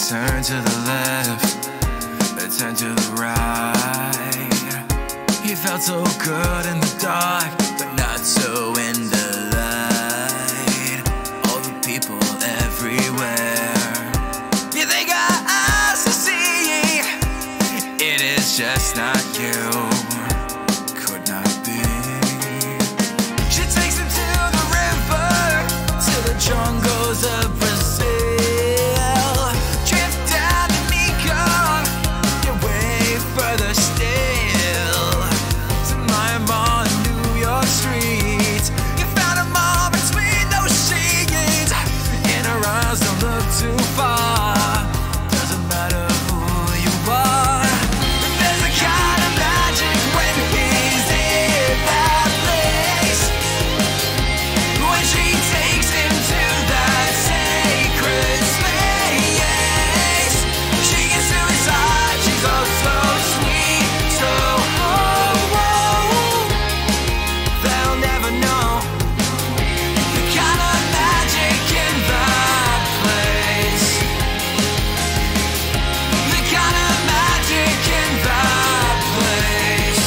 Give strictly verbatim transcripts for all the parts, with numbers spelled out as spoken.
turn to the left, a turn to the right. He felt so good in the dark, but not so in the light. All the people everywhere. You think our eyes are seeing? It is just not you. Could not be. She takes him to the river, to the jungles of Brazil. Drift down to Mekong, you're way further still. To my mall in New York streets, you found them all between those sheets. In her eyes, don't look too far. Doesn't matter who you are. There's a kind of magic when he's in that place. When she takes him to that sacred space, she gets to his heart. She's oh so sweet, so oh, oh. They'll never know the kind of magic in that place. The kind of magic in that place.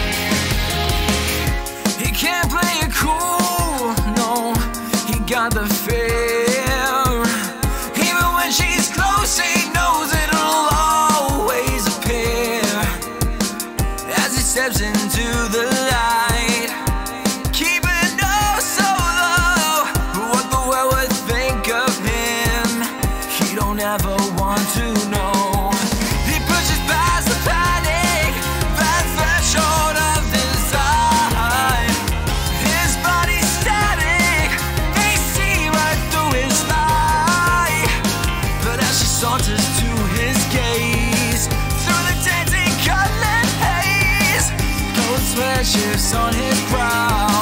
He can't play it cool, no. He got the fear. Even when she's close, he knows it'll always appear. As he steps into the light, keeping oh so low. What the world would think of him, he don't ever want to know. He pushes past the panic, that threshold of design. His body's static, they see right through his lie. But as she saunters to his gaze, through the dancing colored haze, gold sweat shifts on his brow.